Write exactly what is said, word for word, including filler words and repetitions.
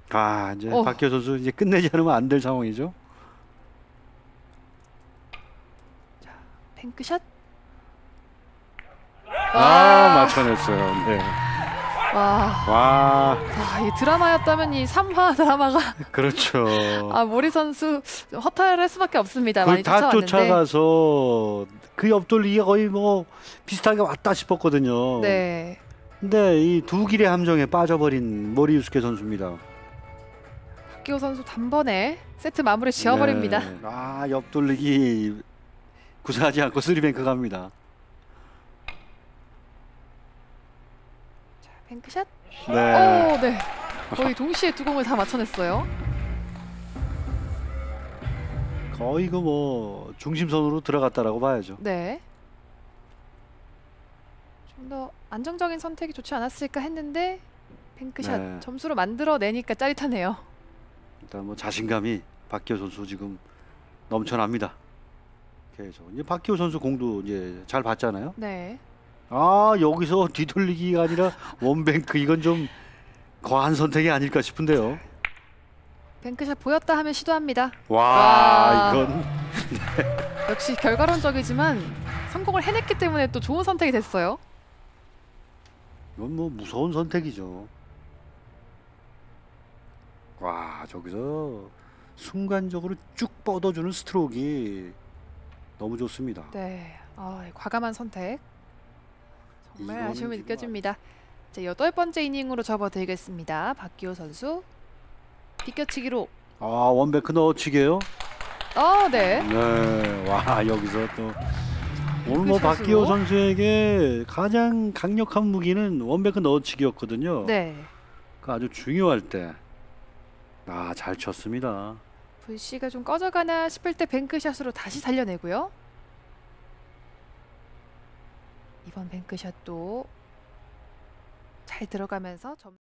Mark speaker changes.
Speaker 1: 아, 이제
Speaker 2: 어.
Speaker 1: 박기호 선수 이제 끝내지 않으면 안 될 상황이죠.
Speaker 2: 뱅크샷.
Speaker 1: 아, 맞춰냈어요. 네.
Speaker 2: 와.
Speaker 1: 와,
Speaker 2: 자, 이 드라마였다면 이 삼 화 드라마가
Speaker 1: 그렇죠.
Speaker 2: 아, 모리 선수 좀 허탈할 수밖에 없습니다.
Speaker 1: 거의
Speaker 2: 많이
Speaker 1: 다
Speaker 2: 쫓아왔는데.
Speaker 1: 쫓아가서 그 옆돌리기가 거의 뭐 비슷하게 왔다 싶었거든요.
Speaker 2: 네.
Speaker 1: 근데 이 두 길의 함정에 빠져버린 모리유스케 선수입니다.
Speaker 2: 박기호 선수 단번에 세트 마무리 지어버립니다.
Speaker 1: 네. 아, 옆돌리기 구사하지 않고 쓰리뱅크 갑니다.
Speaker 2: 자, 뱅크샷.
Speaker 1: 네.
Speaker 2: 오, 네. 거의 동시에 두 공을 다 맞춰냈어요.
Speaker 1: 거의 그 뭐 중심선으로 들어갔다라고 봐야죠.
Speaker 2: 네. 좀 더 안정적인 선택이 좋지 않았을까 했는데 뱅크샷
Speaker 1: 네.
Speaker 2: 점수로 만들어내니까 짜릿하네요.
Speaker 1: 일단 뭐 자신감이 박기호 선수 지금 넘쳐납니다. 계속 이제 박기호 선수 공도 이제 잘 봤잖아요.
Speaker 2: 네.
Speaker 1: 아, 여기서 뒤돌리기가 아니라 원뱅크, 이건 좀 과한 선택이 아닐까 싶은데요.
Speaker 2: 뱅크샷 보였다 하면 시도합니다.
Speaker 1: 와,
Speaker 2: 와.
Speaker 1: 이건
Speaker 2: 역시 결과론적이지만 성공을 해냈기 때문에 또 좋은 선택이 됐어요.
Speaker 1: 이건 뭐 무서운 선택이죠. 와, 저기서 순간적으로 쭉 뻗어주는 스트로크가 너무 좋습니다.
Speaker 2: 네. 아, 과감한 선택. 정말
Speaker 1: 이거는
Speaker 2: 아쉬움이
Speaker 1: 지금
Speaker 2: 느껴집니다. 이제 여덟 번째 이닝으로 접어들겠습니다. 박기호 선수 비껴치기로.
Speaker 1: 아, 원뱅크 넣어치게요.
Speaker 2: 어, 네.
Speaker 1: 네, 와, 여기서 또 오늘 뭐
Speaker 2: 그
Speaker 1: 박기호
Speaker 2: 샷으로.
Speaker 1: 선수에게 가장 강력한 무기는 원뱅크 넣어치기였거든요.
Speaker 2: 네.
Speaker 1: 그 아주 중요할 때, 아, 잘 쳤습니다.
Speaker 2: 불씨가 좀 꺼져가나 싶을 때 뱅크샷으로 다시 살려내고요. 이번 뱅크샷도 잘 들어가면서 점...